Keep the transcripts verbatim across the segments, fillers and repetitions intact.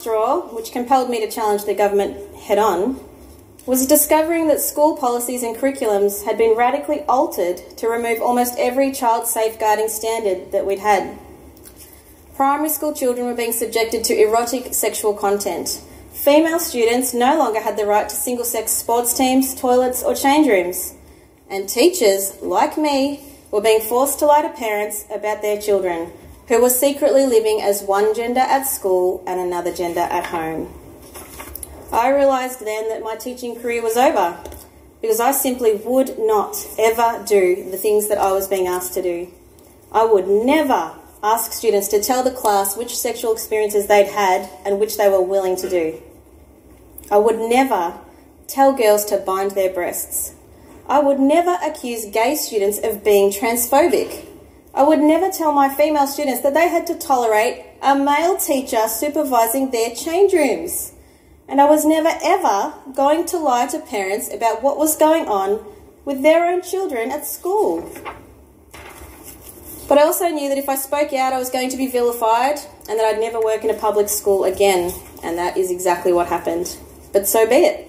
straw, which compelled me to challenge the government head-on, was discovering that school policies and curriculums had been radically altered to remove almost every child safeguarding standard that we'd had. Primary school children were being subjected to erotic sexual content. Female students no longer had the right to single-sex sports teams, toilets or change rooms. And teachers, like me, were being forced to lie to parents about their children, who were secretly living as one gender at school and another gender at home. I realised then that my teaching career was over, because I simply would not ever do the things that I was being asked to do. I would never ask students to tell the class which sexual experiences they'd had and which they were willing to do. I would never tell girls to bind their breasts. I would never accuse gay students of being transphobic. I would never tell my female students that they had to tolerate a male teacher supervising their change rooms. And I was never ever going to lie to parents about what was going on with their own children at school. But I also knew that if I spoke out, I was going to be vilified and that I'd never work in a public school again. And that is exactly what happened. But so be it.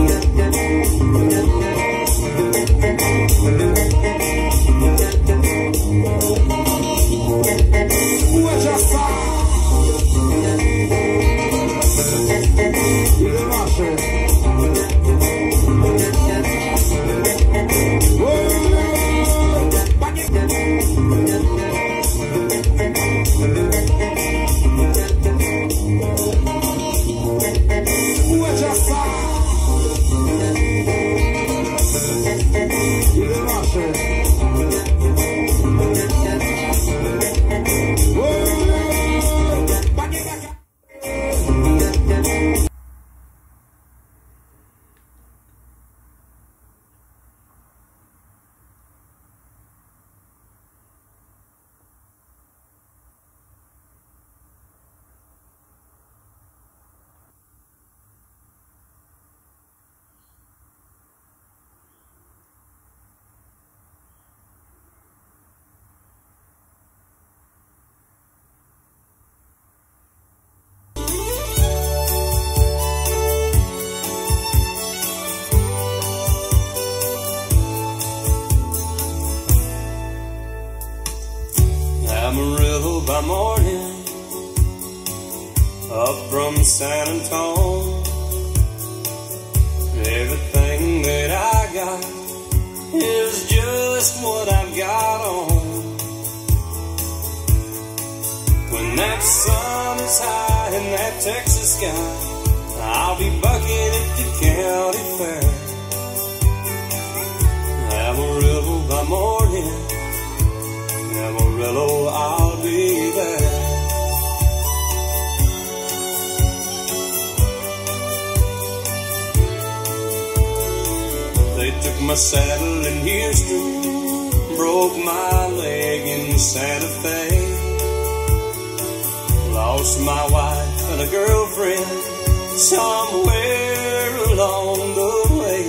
Amarillo by morning, up from San Antonio. Everything that I got is just what I've got on. When that sun is high in that Texas sky, I'll be bucking at the county fair. Amarillo by morning, Amarillo, I'll be there. They took my saddle in Houston, broke my leg in Santa Fe, lost my wife and a girlfriend somewhere along the way.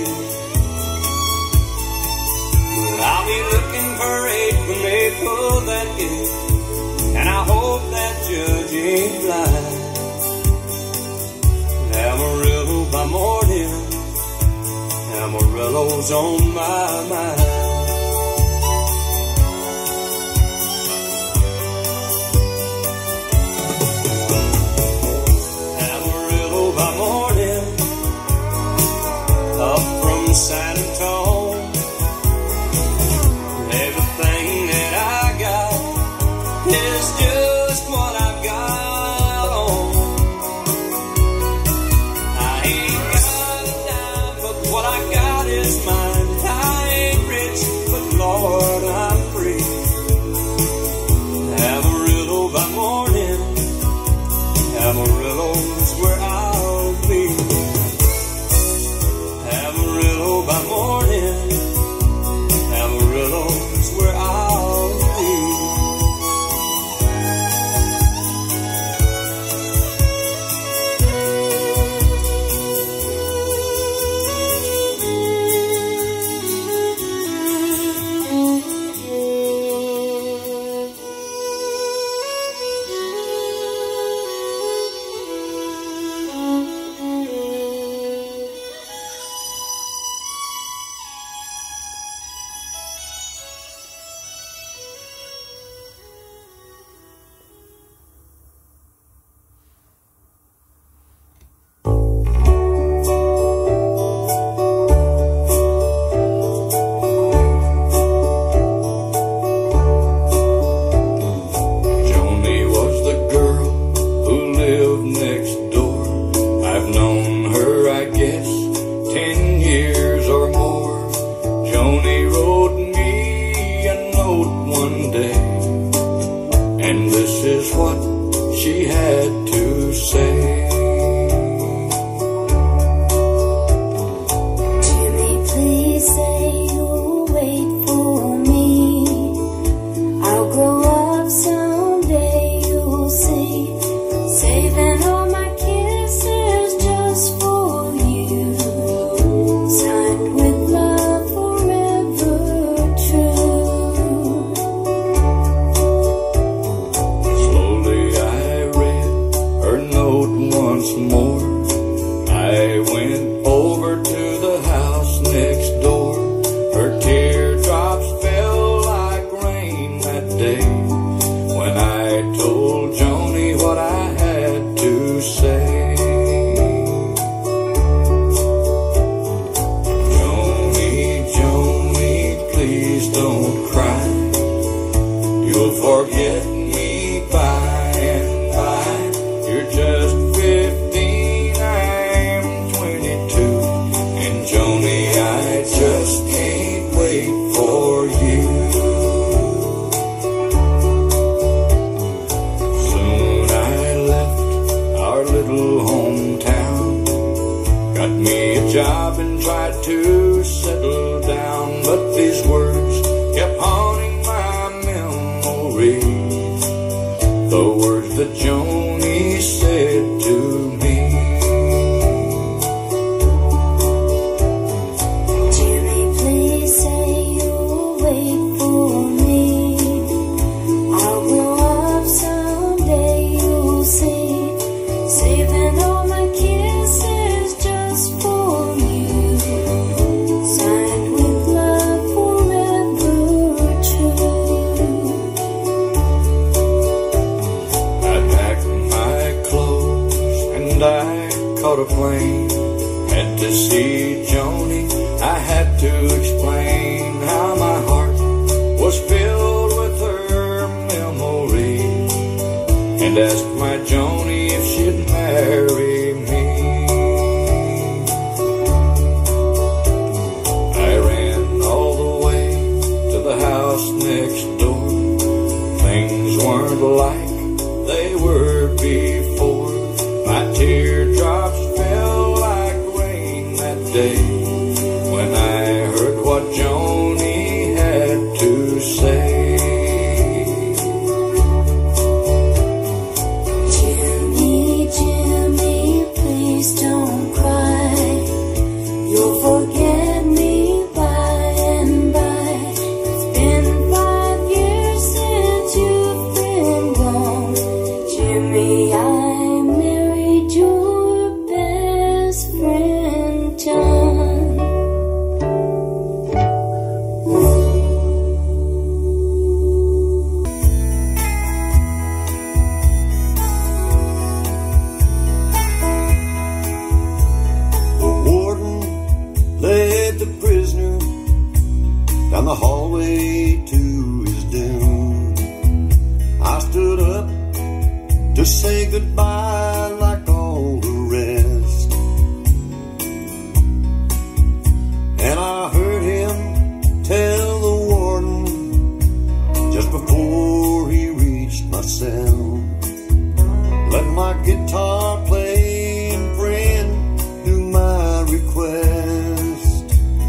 But I'll be looking for eight when they pull that gate, and I hope that judge ain't blind. Amarillo by morning, Amarillo's on my mind. Amarillo by morning, up from San Antonio. Everything that I got is just what I've got on. I ain't got a dime, but what I got is mine. I ain't rich, but Lord, I'm free. Amarillo by morning, Amarillo's where I'll be. Amarillo by morning, Amarillo's where I'll be. once more. I went over to the house next door. Her teardrops fell like rain that day when I told Joni what I had to say. Joni, Joni, please don't cry. You'll forget me by and by. You're just fifteen, I'm twenty-two. And Joni, I just can't wait for you. Soon I left our little hometown, got me a job and tried to settle down. But these words kept haunting my memory, the words that Joni said to me. Jimmy, please say you'll wait for me. I'll grow up someday, you'll see. Saving all my kisses just for you. Signed with love forever true. I packed my clothes and I caught a plane. Had to see Joni, I had to explain how my heart was filled with her memory, and asked my Joni if she'd marry me. I ran all the way to the house next door. Things weren't like they were before. My teardrops fell like rain that day when I heard what Joni had to say. Jimmy, Jimmy, please don't cry. You'll forget me by and by. It's been five years since you've been gone. Jimmy, I married your best friend, John. The warden led the prisoner down the hallway to his doom. I stood up to say goodbye like all the rest, and I heard him tell the warden just before he reached my cell, let my guitar playing friend do my request.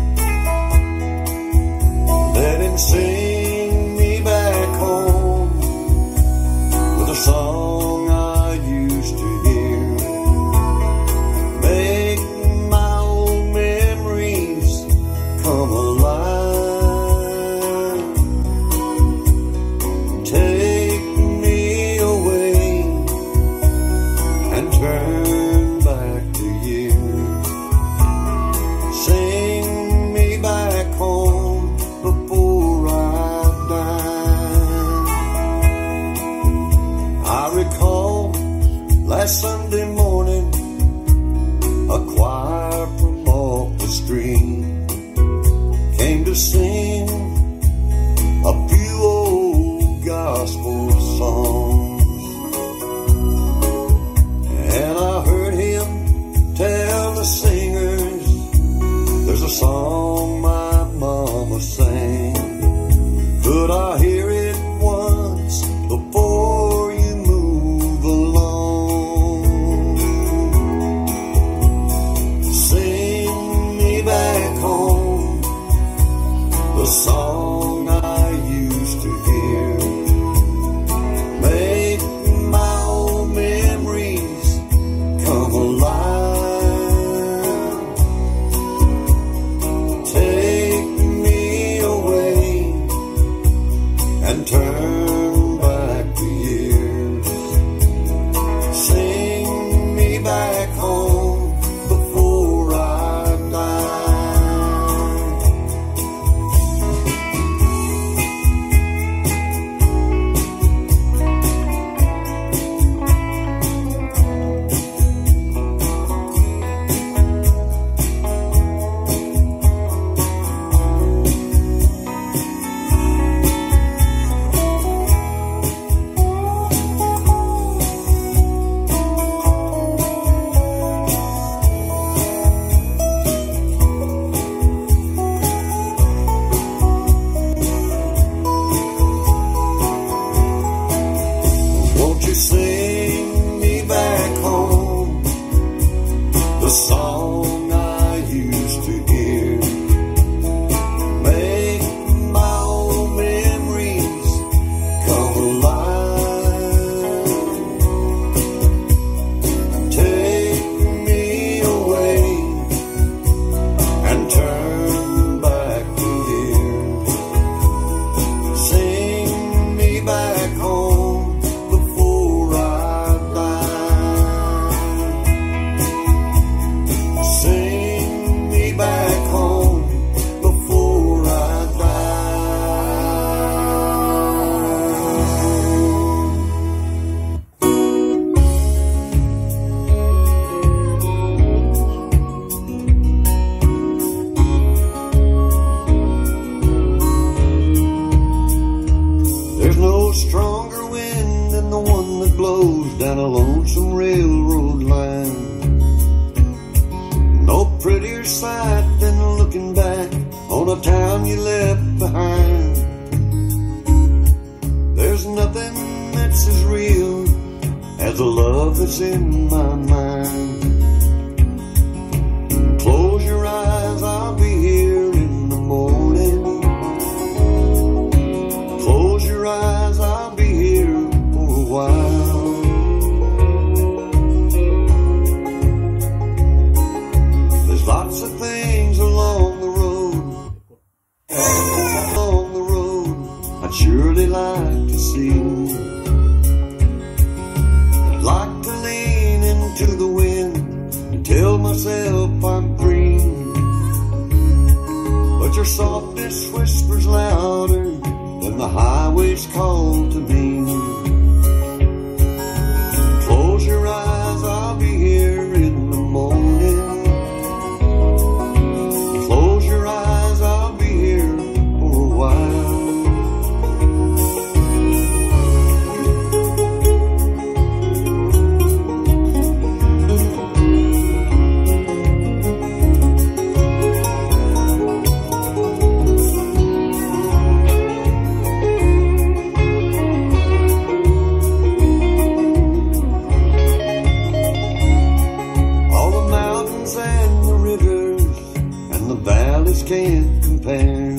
Let him sing me back home with a song I used the song I used to hear. Make my old memories come alive. Take me away and turn back the year. Sing me back home before I die. Sing me back home before I There's no stronger wind than the one that blows down a lonesome railroad line. No prettier sight than looking back on a town you left behind. There's nothing that's as real as the love that's in my mind. Close your eyes, I'll be here in the morning. Close your eyes, I'll be here for a while. There's lots of things along the road, along the road I'd surely like to see. I'd like to lean into the wind and tell myself I'm free, but your softness whispers louder than the highway's call to me. Close your eyes, I'll be here in the morning. Close your eyes, I'll be here for a while. Can't compare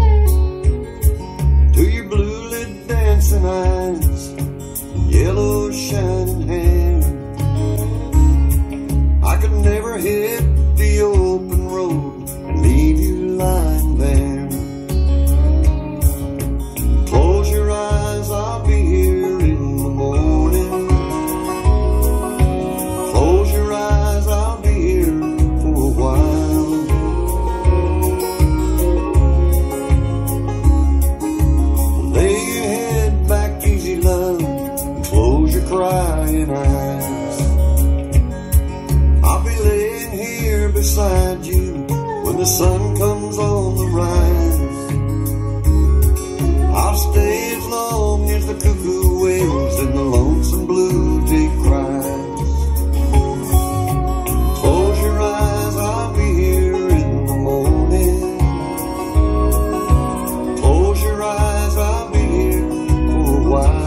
to your blue-lit dancing eyes and yellow shining hair. I could never hit the open road and leave you lying there. Close your eyes, I'll be here in the morning. Close your eyes, I'll be here for a while. Crying eyes, I'll be laying here beside you when the sun comes on the rise. I'll stay as long as the cuckoo wails and the lonesome blue jay cries. Close your eyes, I'll be here in the morning. Close your eyes, I'll be here for a while.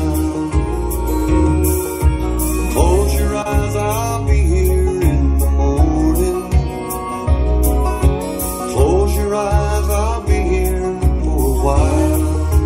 Close your eyes, I'll be here in the morning. Close your eyes, I'll be here for a while.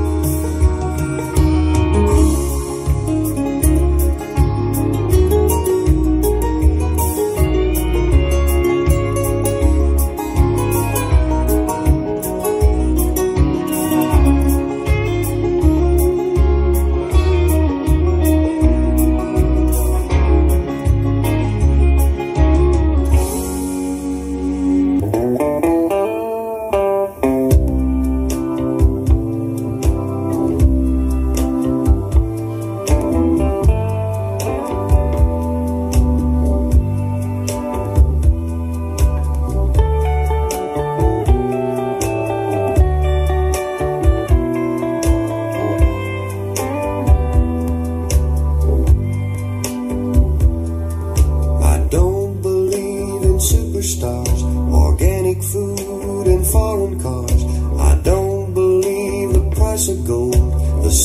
price of gold, the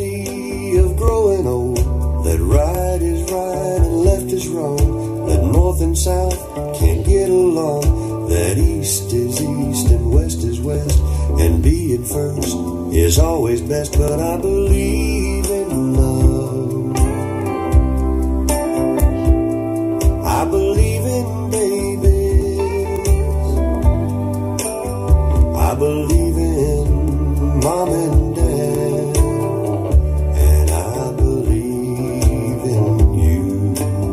certainty of growing old, that right is right and left is wrong, that north north and south can't get along, that east is east and west is west, and being first is always best. But I believe in love, I believe in babies, I believe in mom and dad, and I believe in you.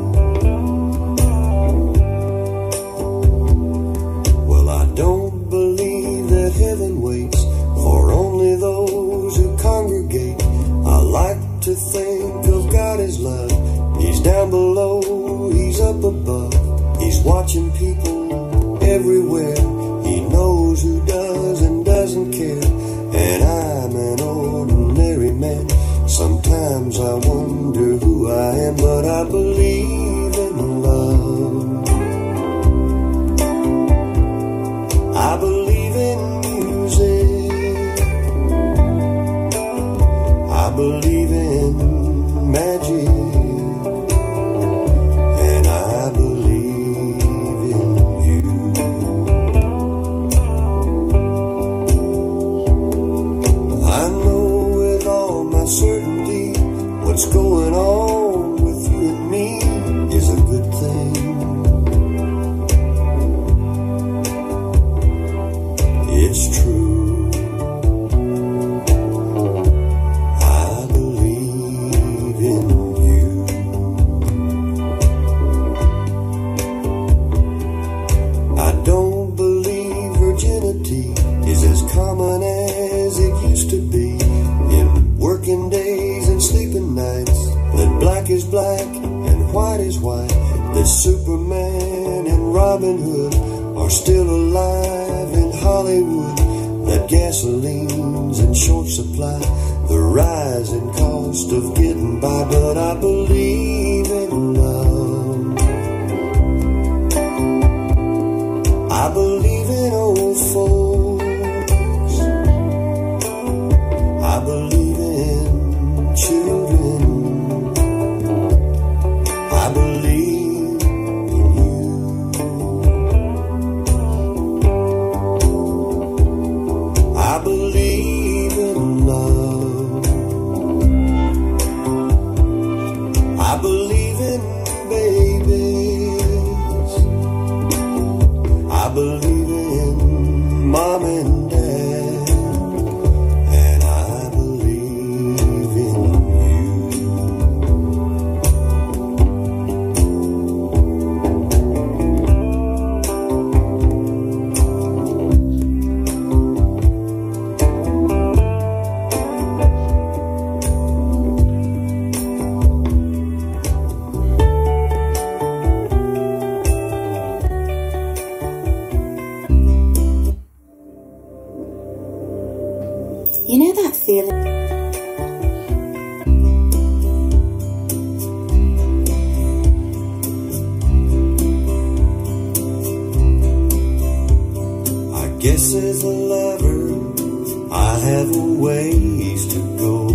Well, I don't believe that heaven waits for only those who congregate. I like to think of God as love. He's down below, He's up above, He's watching people everywhere. He knows who does and doesn't care, and I'm an ordinary man. Sometimes I wonder who I am, but I believe in love. I believe in music, I believe in magic, and I believe in you. I know with all my certainty what's going on with you and me is a good thing. It's true, I believe in you. I don't believe virginity is as common as it used to be. In working days and sleeping nights, that black is black and white is white, that Superman and Robin Hood are still alive in Hollywood, that gasoline's in short supply, the rising cost of getting by. But I believe in love, I believe in old folks, I believe in children, I believe in you, I believe in love, I believe in babies, I believe in mom and dad, and I believe in you. You know that feeling? I guess as a lover I have a ways to go.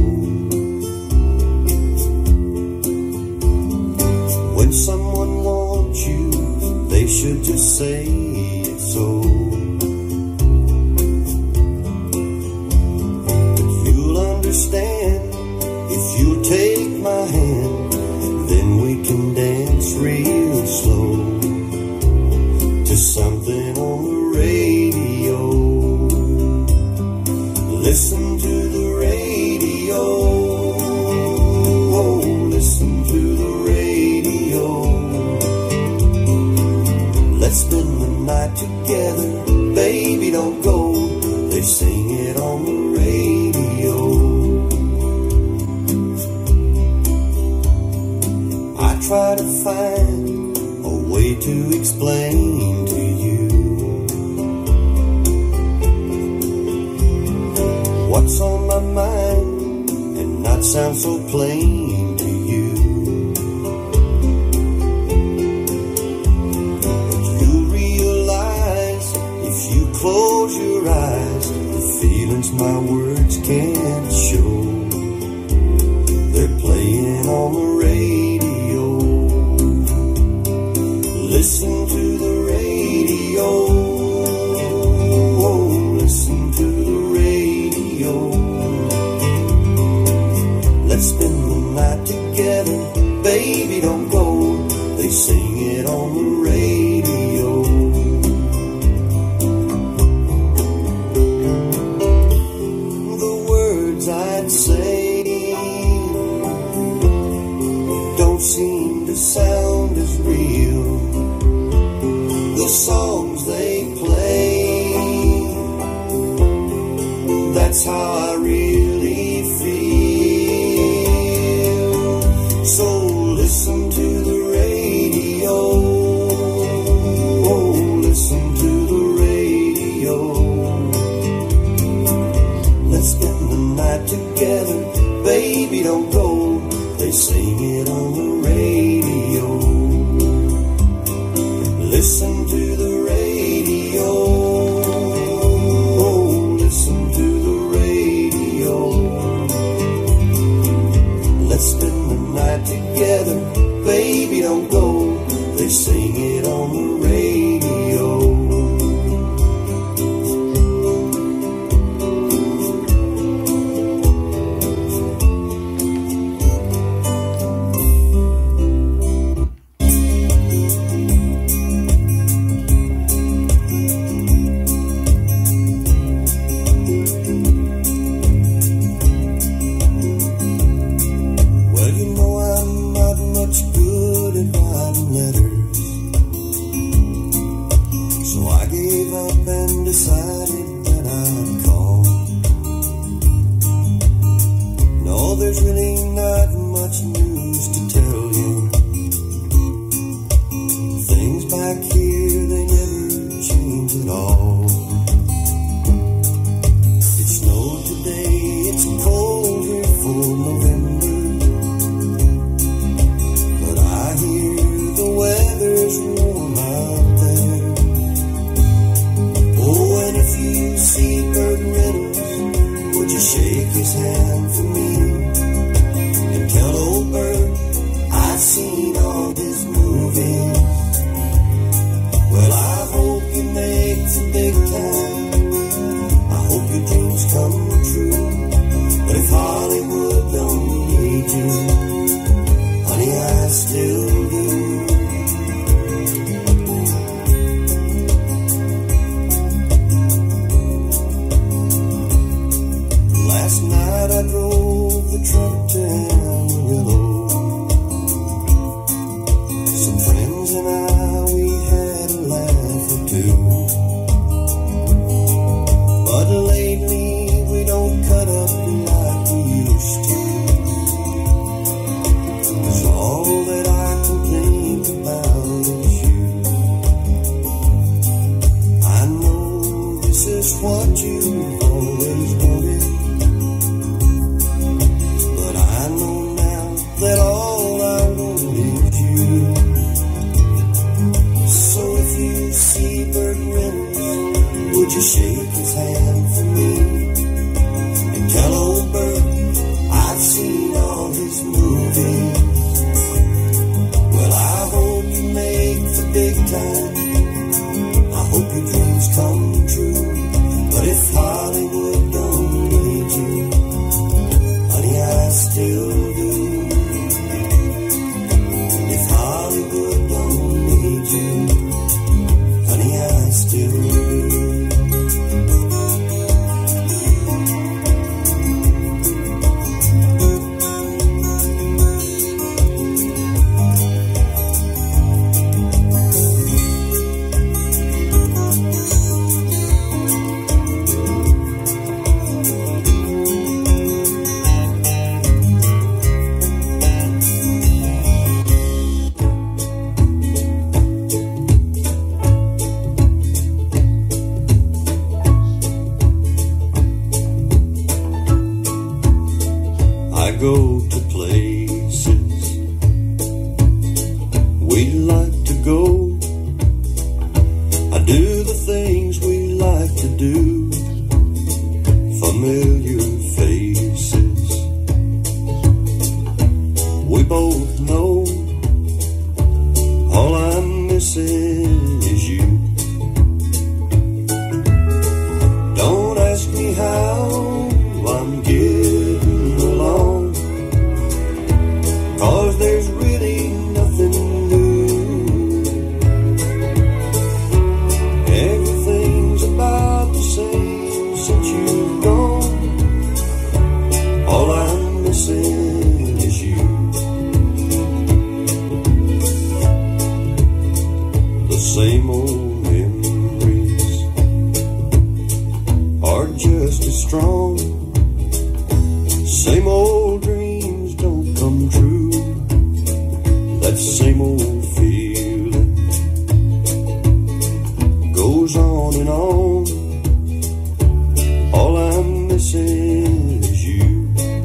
When someone wants you, they should just say it so. Understand, if you'll take my hand, then we can dance real slow to something on the radio. Listen to the radio, oh, listen to the radio. Let's spend the night together, baby, don't go. They sing it on the radio. I try to find a way to explain to you what's on my mind and not sound so plain to you. But you'll realize if you close your eyes, the feelings my words can't show, they're playing on the radio. listen to the radio. Oh, listen to the radio. Let's spend the night together, baby, don't go. They sing it on the radio. The words I'd say don't seem to sound as real. The songs they play, that's how I really feel. So listen to the radio. Oh, listen to the radio. Let's spend the night together, baby, don't go. They sing it on the radio. Listen to the radio. Oh, listen to the radio. Let's spend the night together, baby, don't go. They sing it on the radio. Well, you know I'm not much good at writing letters, so I gave up and decided that I'd call. No, there's really not much news to tell you. Things back here, they never change at all. It snowed today, it's cold here for November, but I hear the weather's warm out there. Oh, and if you see Burt Reynolds, would you shake his hand for me and tell old Burt I've seen all his movies. Well, I hope you make the big time, I hope your dreams come true. But if Hollywood don't need you, honey, I still do. Last night I drove the truck to Amarillo. Some friends and I, we had a laugh or two. But lately we don't cut up like we used to. 'Cause all that I can think about is you. I know this is what you've always wanted, but I know now that all I want is you. So if you see Burt Reynolds, would you shake his hand for me and tell old Burt I've seen all his movies. Well, I hope you make the big time, I hope your dreams come true. But if Hollywood don't need you, honey, I still do. If Hollywood don't need you, honey, I still do. same old memories are just as strong. Same old dreams don't come true. That same old feeling goes on and on. All I'm missing is you.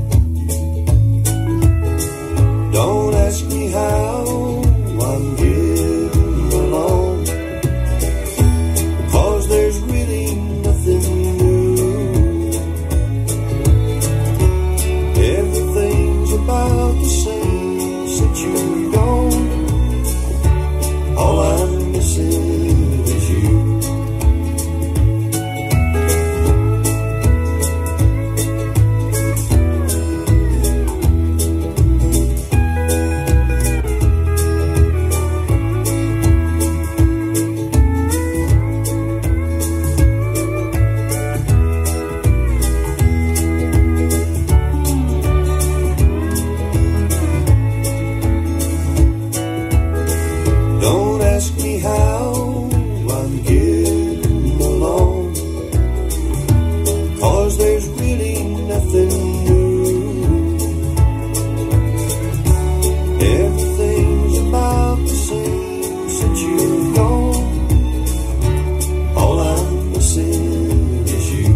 Don't ask me how I'm getting along, 'cause there's really nothing new. Everything's about the same since you're gone. All I'm missing is you. Don't ask me how I'm getting along, 'cause there's really nothing new. Everything's about the same since you're gone. All I'm missing is you.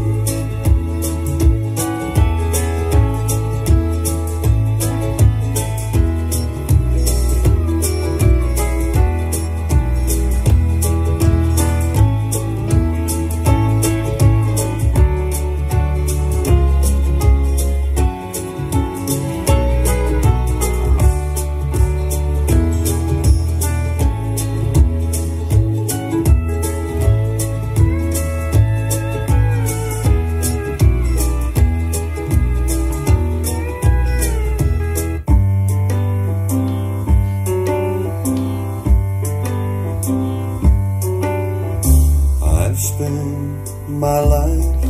I've spent my life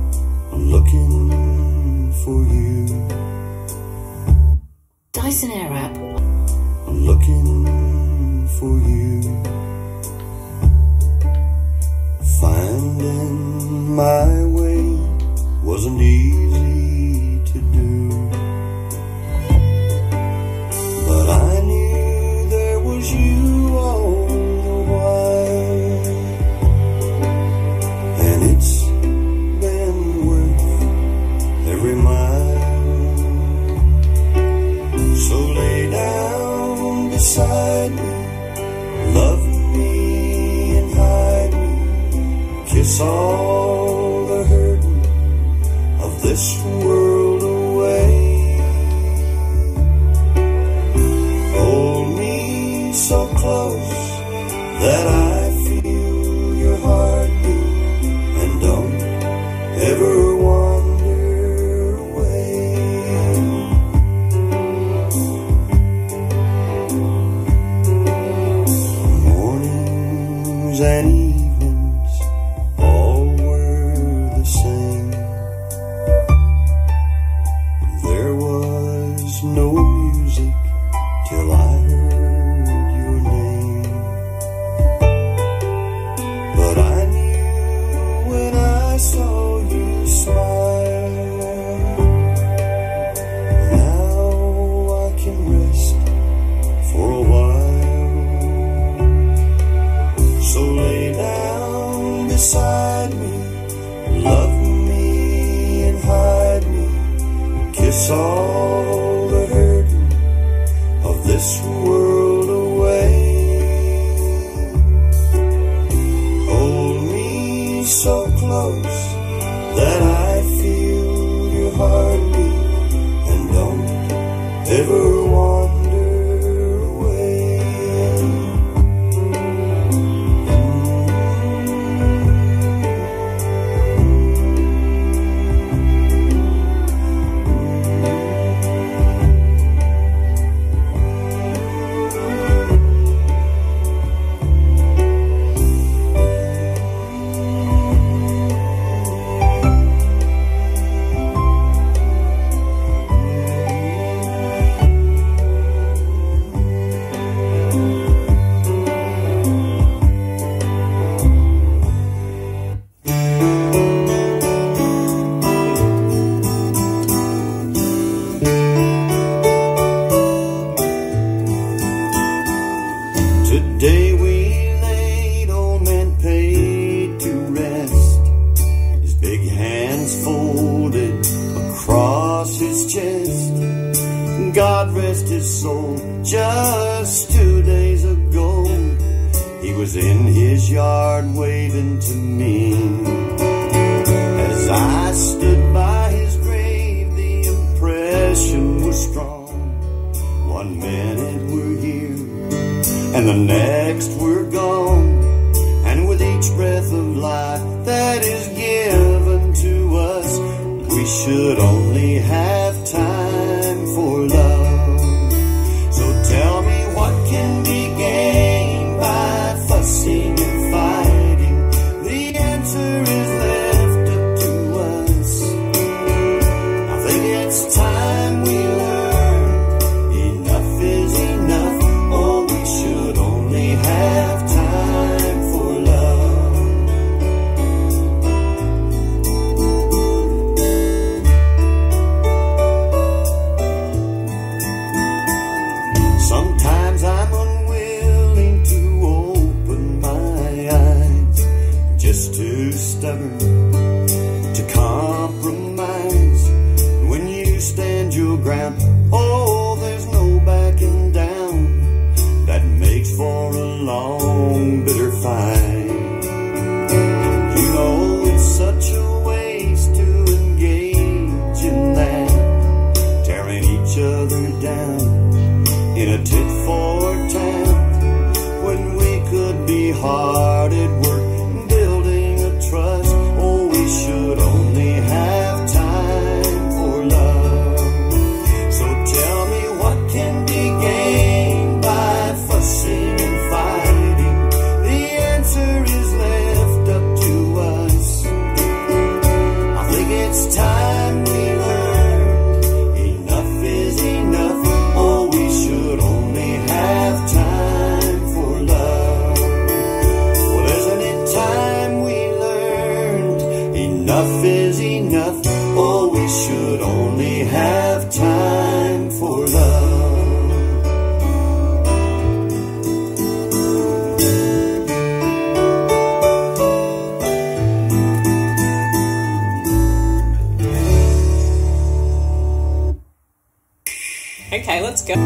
looking for you, Dyson Airwrap. looking for you. Finding my way wasn't easy to do, but I knew there was you all the while, and it's been worth every mile. So lay down beside me, love me and hide me, kiss all the hurting of this world away. Hold me so close that I feel your heartbeat, and don't ever wander away. Mornings and evenings all were the same. There was no music till I heard your name, but I knew when I saw you smile. Now I can rest for a while. So lay down beside me, love me and hide me, kiss all the hurting of this world away. Hold me so close that I feel your heartbeat, and don't ever wander away. his soul. Just two days ago, he was in his yard waving to me. As I stood by his grave, the impression was strong. One minute we're here, and the next we're gone. And with each breath of life that is given to us, we should only have time for love. So tell me, what can be gained by fussing and fighting? The answer is left up to us. I think it's time we learn enough is enough. Oh, we should only have time for love. Sometimes I'm unwilling to open my eyes, just too stubborn to compromise. When you stand your ground, oh, there's no backing down. That makes for a long, bitter fight. You know it's such a waste to engage in that, tearing each other down in a tit for tat, when we could be hard at work building a trust. Oh, we should only have time for love. So tell me, what can be gained by fussing and fighting? The answer is left up to us. I think it's time we learned enough is enough. Oh, we should only have time for love. Well, isn't it time we learned enough is enough? Oh, we should only have time for love. Okay, let's go.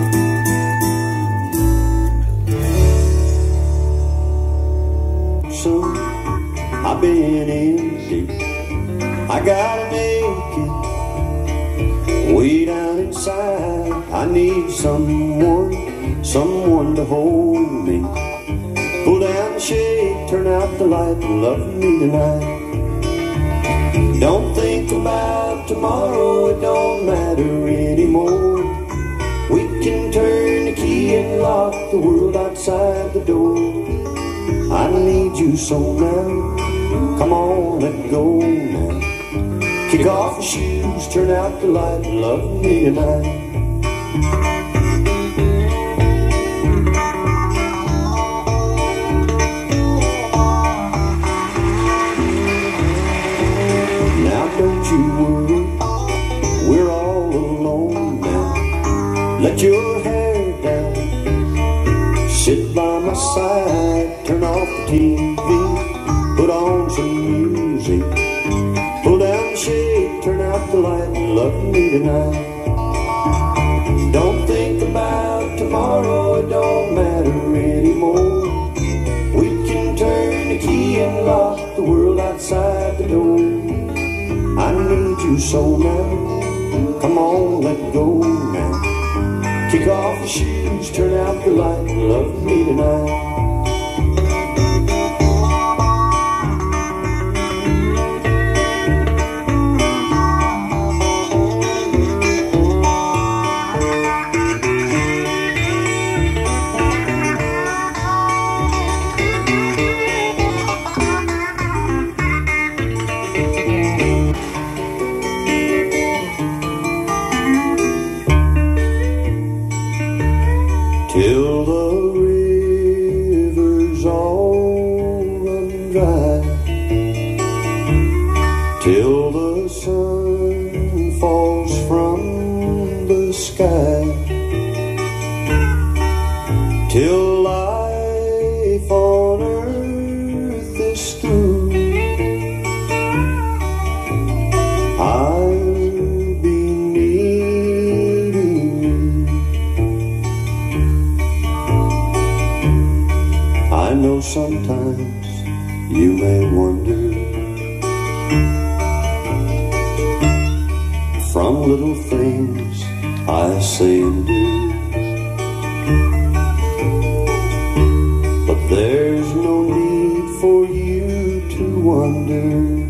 So I've been in deep. I gotta make it way down inside. I need someone, someone to hold me. Pull down the shade, turn out the light, and love me tonight. Don't think about tomorrow, it don't matter anymore. We can turn the key and lock the world outside the door. I need you so now, come on, let go now. Kick off your shoes, turn out the light, and love me tonight. Now don't you worry, we're all alone now. Let your hair down, sit by my side, turn off the T V, put on some music. Pull down the shade, turn out the light, and love me tonight. Don't think about tomorrow, it don't matter anymore. We can turn the key and lock the world outside the door. I need you so now, come on, let go now. Kick off the shoes, turn out the light, and love me tonight. Till the rivers all run dry, till the sun falls from the sky, till life on earth is through. I'll be needing you you may wonder. From little things I say and do, but there's no need for you to wonder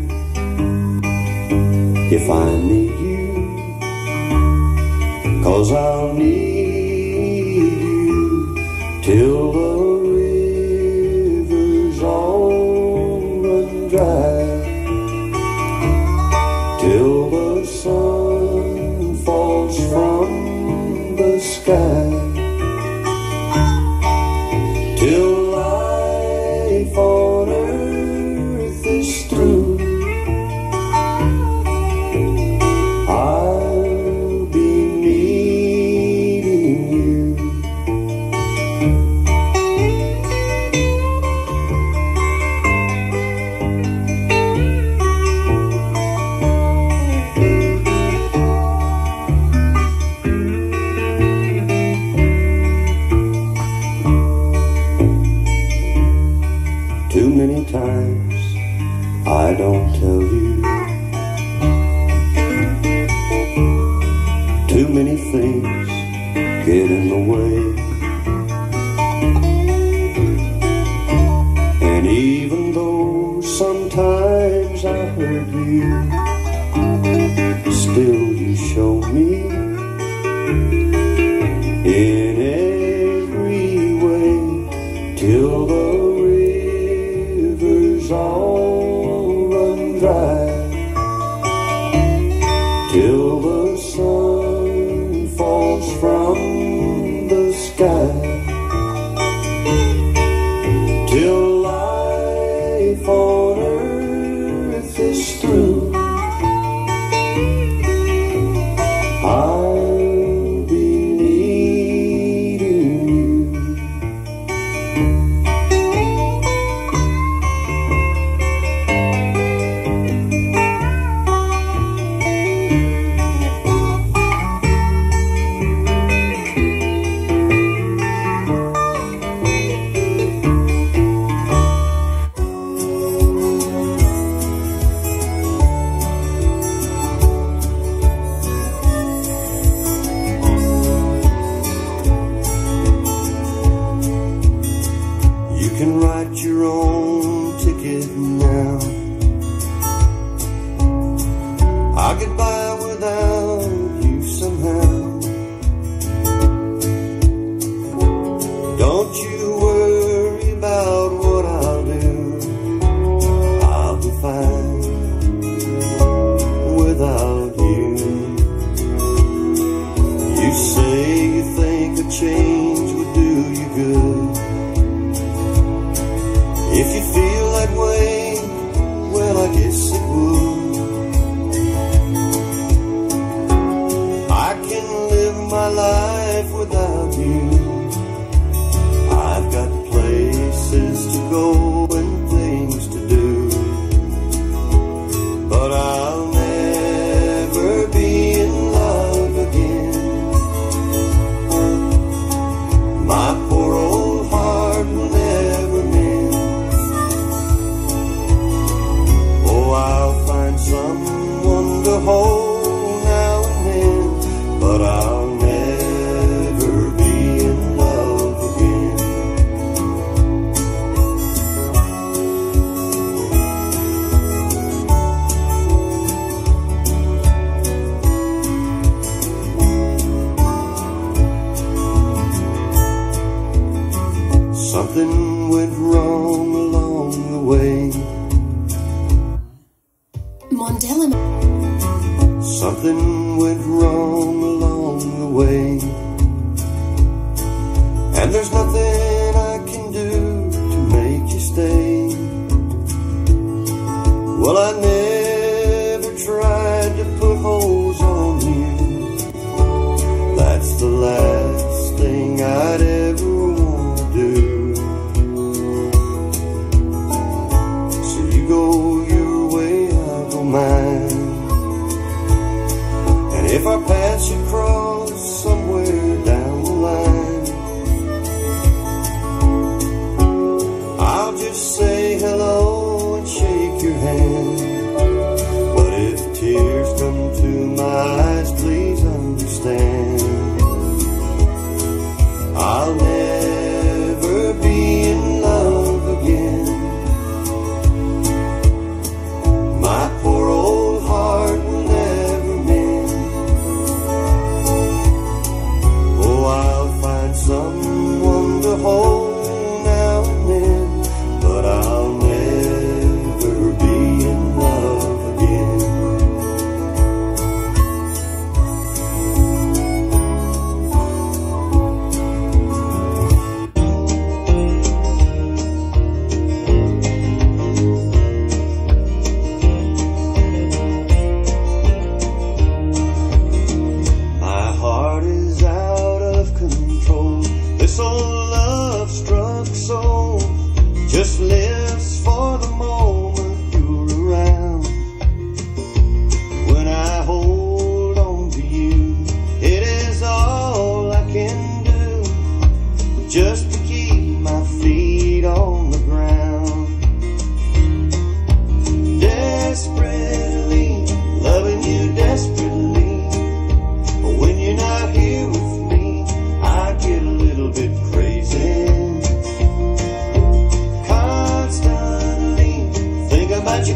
if I need you, 'cause I'll need you till the rivers all run dry, till the sun falls from the sky, till life on earth is through. I'll be needing you. Too many times I don't tell you, too many things get in the way, and even though sometimes I hurt you, still you show me in every way, till the rivers all run dry, till the sun falls from the sky, till life on earth is through. I'll be needing you. You can write your own ticket now. I'll get by without you somehow. Don't you worry about what I'll do. I'll be fine without you. You say you think a change would do you good. If you feel that way, well, I guess it would. I can live my life without you. I've got places to go and things to do, but I'll never be in love again. My poor old heart will never mend. I'll find someone to hold now and then, but I'll never be in love again. Something went wrong along the way. Something went wrong along the way, and there's nothing I can do to make you stay. Well, I never tried to put holes on you. That's the last thing I'd ever want to do. So you go your way, I'll go mine. If our paths should cross somewhere down the line,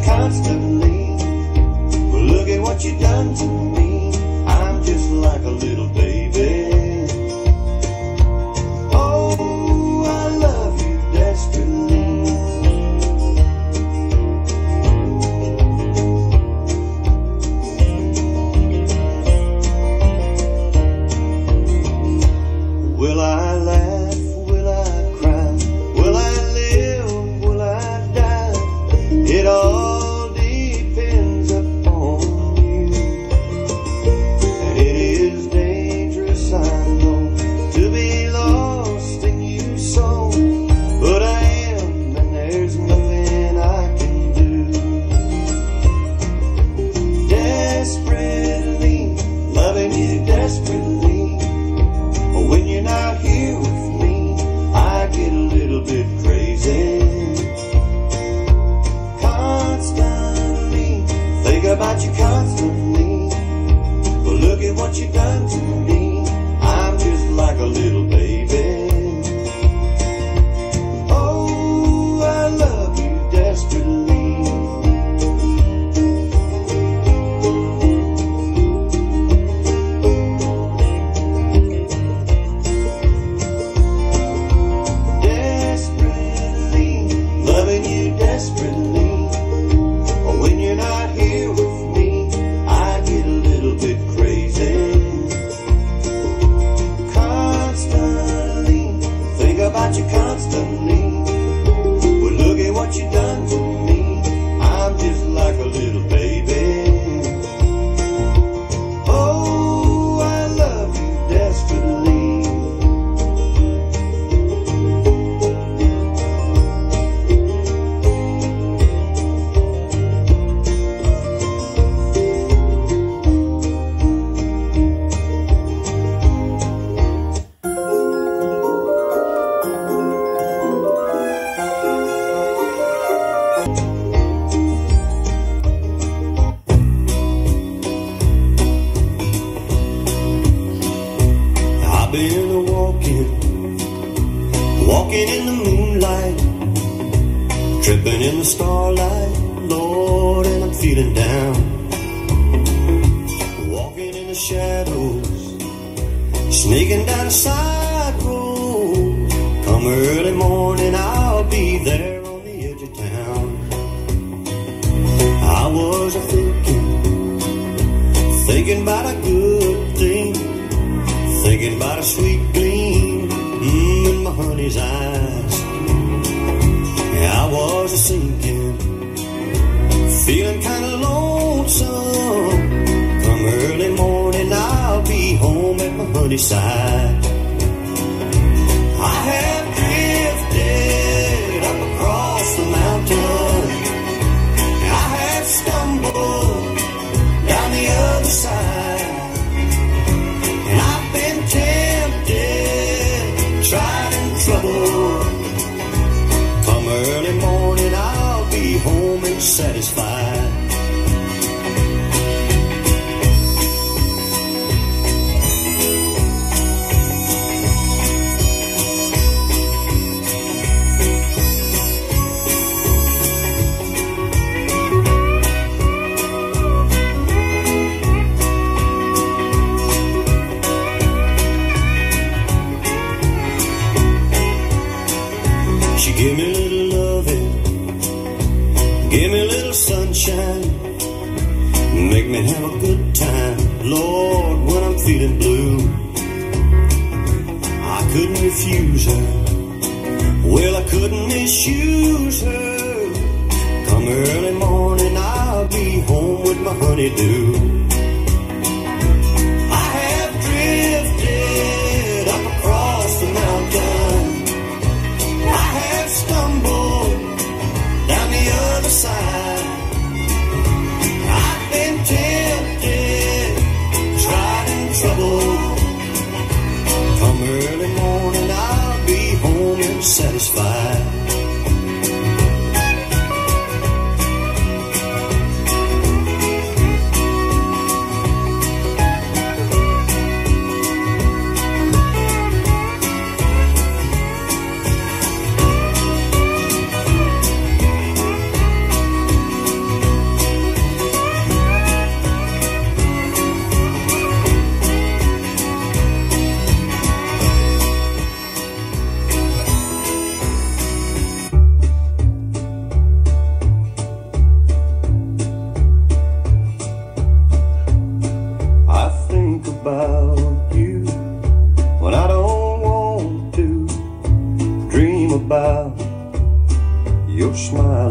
constantly. Well, look at what you done to me. I'm just like a little baby. Oh, I love you desperately. Will I laugh? Will I cry? Will I live? Will I die? It all depends upon you. And it is dangerous, I know, to be lost in you so. But I am, and there's nothing I can do. Desperately, loving you desperately. When you're not here with me, I get a little bit crazy. Constantly, think about you constantly. But look at what you've done to me. I'm just like a little baby. Oh, I love you desperately.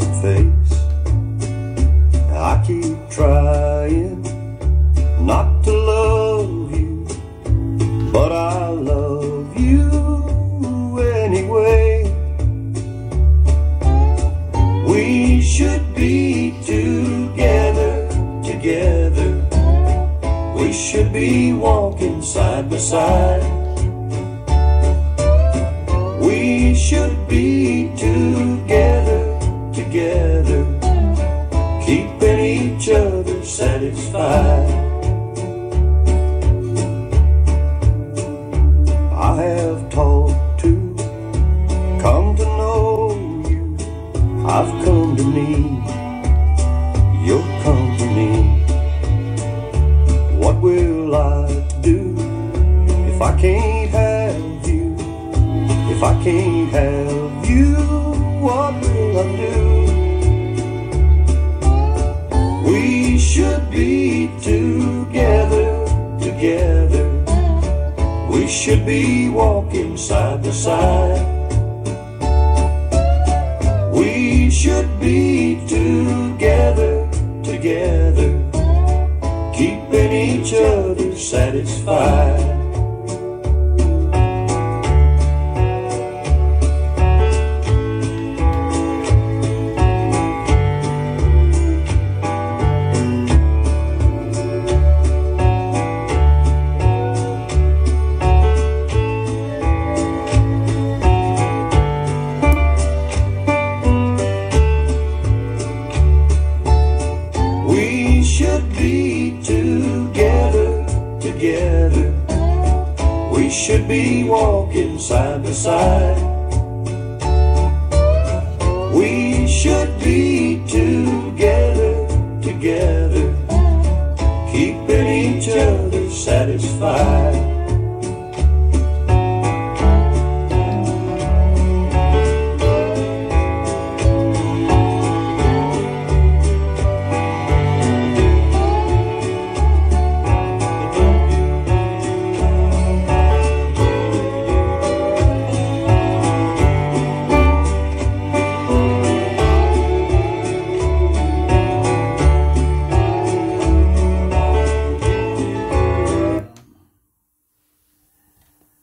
innocent face. I keep trying not to love you, but I love you anyway. We should be together, together. We should be walking side by side. We should be together, together, keeping each other satisfied. I have talked to, come to know you. I've come to need your company. What will I do if I can't have you? If I can't have you, what will I do? We should be together, together. We should be walking side by side. We should be together, together, keeping each other satisfied. We should be together, together. We should be walking side by side. We should be together, together, keeping each other satisfied.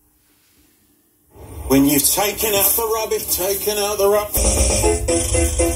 When you've taken out the rubbish, taken out the rubbish.